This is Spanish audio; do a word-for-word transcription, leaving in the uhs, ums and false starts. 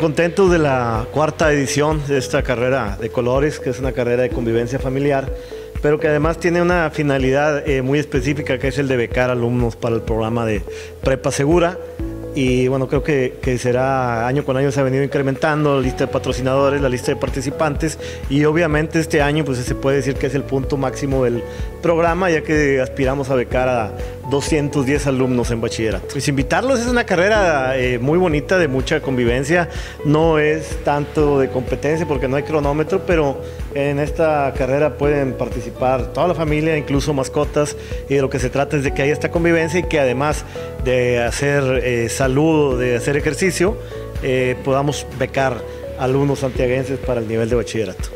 contentos de la cuarta edición de esta carrera de colores, que es una carrera de convivencia familiar, pero que además tiene una finalidad eh, muy específica, que es el de becar alumnos para el programa de Prepa Segura. Y bueno, creo que, que será año con año se ha venido incrementando la lista de patrocinadores, la lista de participantes, y obviamente este año pues se puede decir que es el punto máximo del programa, ya que aspiramos a becar a doscientos diez alumnos en bachillerato. Pues invitarlos, es una carrera eh, muy bonita, de mucha convivencia, no es tanto de competencia porque no hay cronómetro, pero en esta carrera pueden participar toda la familia, incluso mascotas, y de lo que se trata es de que haya esta convivencia y que además de hacer eh, salud, de hacer ejercicio, eh, podamos becar alumnos santiaguenses para el nivel de bachillerato.